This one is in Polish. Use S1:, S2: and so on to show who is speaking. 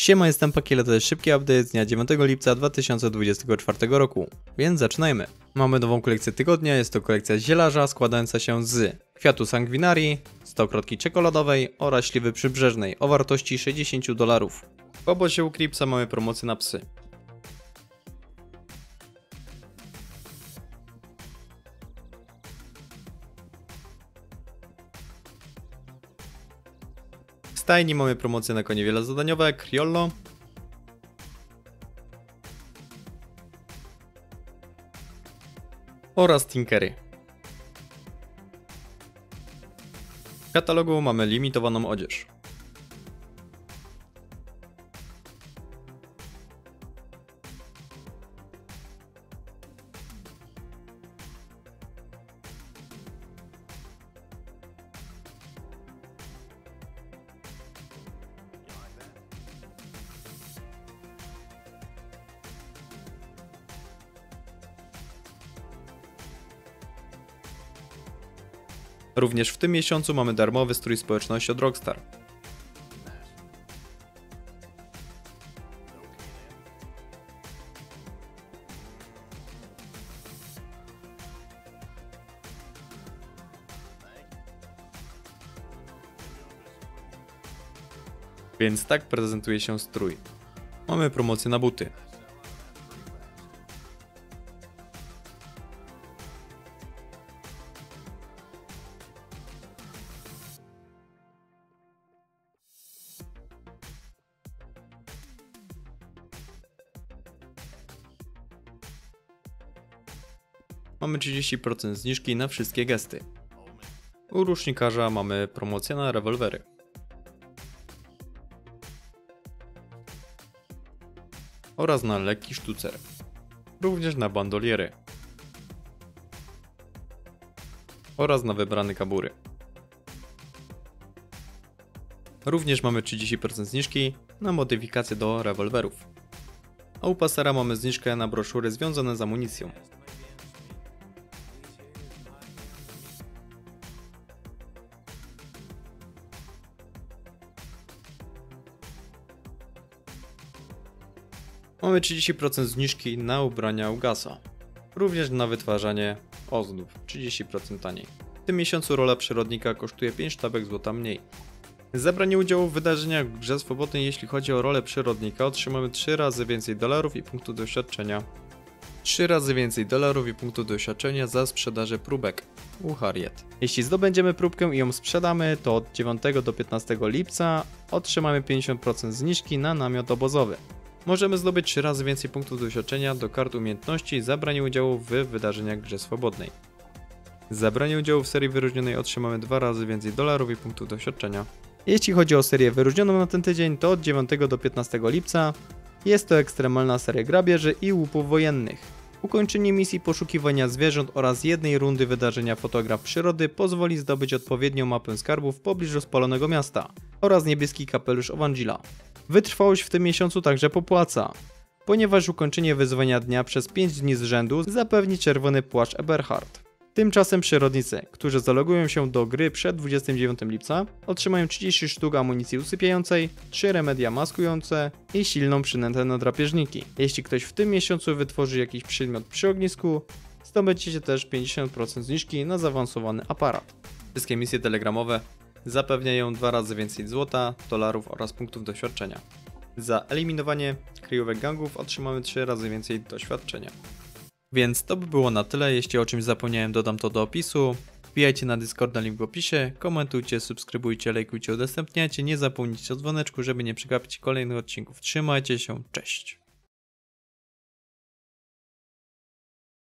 S1: Siema, jestem Pakiele, to jest szybki update z dnia 9 lipca 2024 roku, więc zaczynajmy. Mamy nową kolekcję tygodnia, jest to kolekcja zielarza składająca się z kwiatu sanguinarii, stokrotki czekoladowej oraz śliwy przybrzeżnej o wartości $60. W obozie u Kripsa mamy promocję na psy. W stajni mamy promocję na konie wielozadaniowe Criollo oraz Tinkery. W katalogu mamy limitowaną odzież. Również w tym miesiącu mamy darmowy strój społeczności od Rockstar. Więc tak prezentuje się strój. Mamy promocję na buty. Mamy 30% zniżki na wszystkie gesty. U rusznikarza mamy promocję na rewolwery. Oraz na lekki sztucer. Również na bandoliery. Oraz na wybrane kabury. Również mamy 30% zniżki na modyfikacje do rewolwerów. A u pasera mamy zniżkę na broszury związane z amunicją. Mamy 30% zniżki na ubrania Ugasa. Również na wytwarzanie ozdób, 30% taniej. W tym miesiącu rola przyrodnika kosztuje 5 sztabek złota mniej. Zabranie udziału w wydarzeniach w grze swobodnej, jeśli chodzi o rolę przyrodnika, otrzymamy 3 razy więcej dolarów i punktów doświadczenia. 3 razy więcej dolarów i punktów doświadczenia za sprzedaży próbek u Harriet. Jeśli zdobędziemy próbkę i ją sprzedamy, to od 9 do 15 lipca otrzymamy 50% zniżki na namiot obozowy. Możemy zdobyć 3 razy więcej punktów doświadczenia do kart umiejętności i zabranie udziału w wydarzeniach w grze swobodnej. Zabranie udziału w serii wyróżnionej otrzymamy 2 razy więcej dolarów i punktów doświadczenia. Jeśli chodzi o serię wyróżnioną na ten tydzień, to od 9 do 15 lipca jest to ekstremalna seria grabieży i łupów wojennych. Ukończenie misji poszukiwania zwierząt oraz jednej rundy wydarzenia Fotograf Przyrody pozwoli zdobyć odpowiednią mapę skarbów w pobliżu spalonego miasta oraz niebieski kapelusz Ovangila. Wytrwałość w tym miesiącu także popłaca, ponieważ ukończenie wyzwania dnia przez 5 dni z rzędu zapewni czerwony płaszcz Eberhard. Tymczasem przyrodnicy, którzy zalogują się do gry przed 29 lipca, otrzymają 30 sztuk amunicji usypiającej, 3 remedia maskujące i silną przynętę na drapieżniki. Jeśli ktoś w tym miesiącu wytworzy jakiś przedmiot przy ognisku, zdobędziecie też 50% zniżki na zaawansowany aparat. Wszystkie misje telegramowe zapewniają 2 razy więcej złota, dolarów oraz punktów doświadczenia. Za eliminowanie kryjówek gangów otrzymamy 3 razy więcej doświadczenia. Więc to by było na tyle, jeśli o czymś zapomniałem, dodam to do opisu. Wbijajcie na Discord, na link w opisie, komentujcie, subskrybujcie, lajkujcie, udostępniajcie, nie zapomnijcie o dzwoneczku, żeby nie przegapić kolejnych odcinków. Trzymajcie się, cześć!